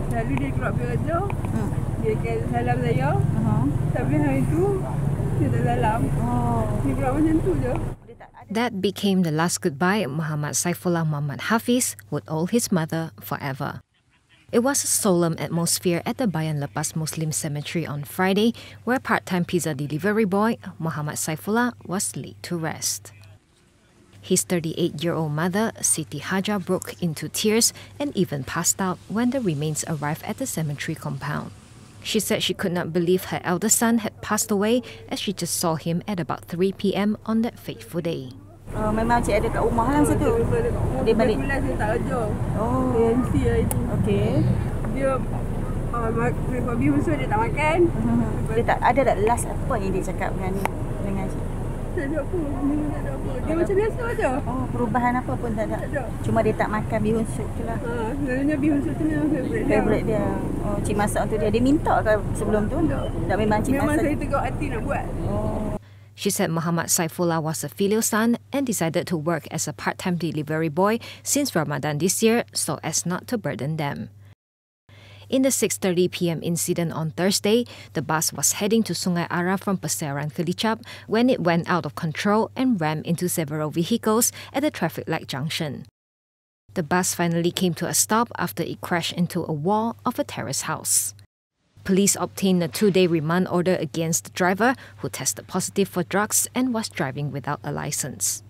Lalu dia keluar pergi kerja. Dia akan salam saya. Tapi hari tu dia tak salam. Dia keluar macam tu je. That became the last goodbye Muhammad Saifullah Mohammad Hafiez would owe his mother forever. It was a solemn atmosphere at the Bayan Lepas Muslim Cemetery on Friday, where part-time pizza delivery boy Muhammad Saifullah was laid to rest. His 38-year-old mother, Siti Hajar, broke into tears and even passed out when the remains arrived at the cemetery compound. She said she could not believe her eldest son had passed away as she just saw him at about 3 p.m. on that fateful day. Memang cik ada kat rumah lah masa tu. Dia balik. Kebetulan saya tak kerja. ANC hari tu. Okey. Dia bihun so dia tak makan. Dia tak ada tak last apa yang dia cakap dengan cik? Tak ada apa. Tak ada apa. Dia macam biasa aja. Perubahan apa pun tak ada. Cuma dia tak makan bihun sup tu lah. Sebenarnya bihun sup tu memang favourite dia. Cik masak untuk dia. Dia minta ke sebelum tu? Tak memang cik memang masak. Memang saya tegak hati nak buat. She said Muhammad Saifullah was a filial son and decided to work as a part-time delivery boy since Ramadan this year so as not to burden them. In the 6:30 p.m. incident on Thursday, the bus was heading to Sungai Ara from Pasaran Kelicap when it went out of control and rammed into several vehicles at the traffic light junction. The bus finally came to a stop after it crashed into a wall of a terrace house. Police obtained a 2-day remand order against the driver, who tested positive for drugs and was driving without a license.